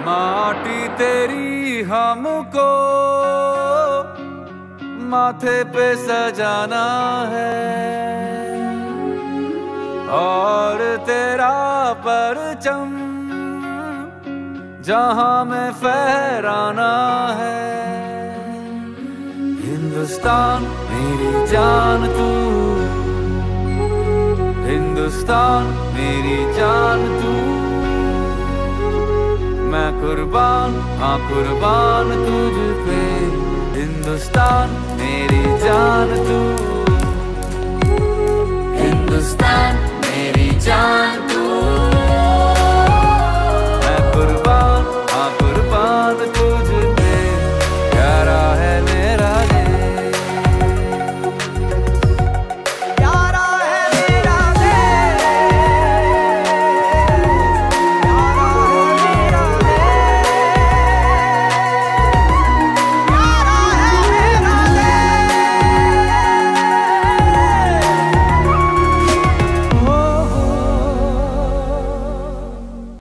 माटी तेरी हमको माथे पे सजाना है और तेरा परचम जहां में फहराना है। हिंदुस्तान मेरी जान तू, हिंदुस्तान मेरी जान तू, मैं कुर्बान, हाँ कुर्बान तुझ पे। हिंदुस्तान मेरी जान तू, हिंदुस्तान मेरी जान